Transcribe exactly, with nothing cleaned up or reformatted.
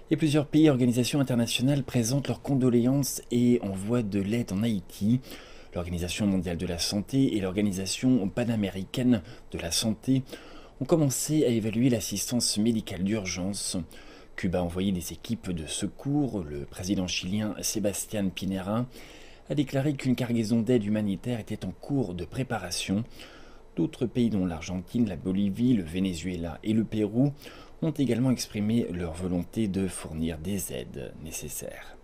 Et plusieurs pays et organisations internationales présentent leurs condoléances et envoient de l'aide en Haïti. L'Organisation mondiale de la santé et l'Organisation panaméricaine de la santé ont commencé à évaluer l'assistance médicale d'urgence. Cuba a envoyé des équipes de secours. Le président chilien Sebastián Pinera a déclaré qu'une cargaison d'aide humanitaire était en cours de préparation. D'autres pays dont l'Argentine, la Bolivie, le Venezuela et le Pérou ont également exprimé leur volonté de fournir des aides nécessaires.